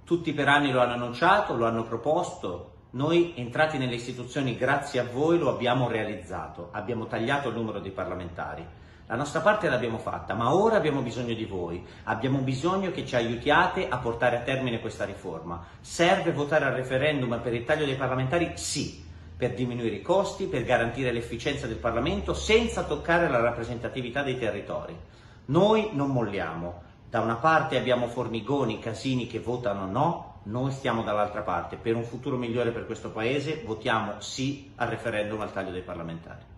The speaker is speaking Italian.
Tutti per anni lo hanno annunciato, lo hanno proposto. Noi, entrati nelle istituzioni grazie a voi, lo abbiamo realizzato. Abbiamo tagliato il numero dei parlamentari. La nostra parte l'abbiamo fatta, ma ora abbiamo bisogno di voi. Abbiamo bisogno che ci aiutiate a portare a termine questa riforma. Serve votare al referendum per il taglio dei parlamentari? Sì, per diminuire i costi, per garantire l'efficienza del Parlamento senza toccare la rappresentatività dei territori. Noi non molliamo. Da una parte abbiamo Formigoni, Casini che votano no, noi stiamo dall'altra parte. Per un futuro migliore per questo Paese votiamo sì al referendum al taglio dei parlamentari.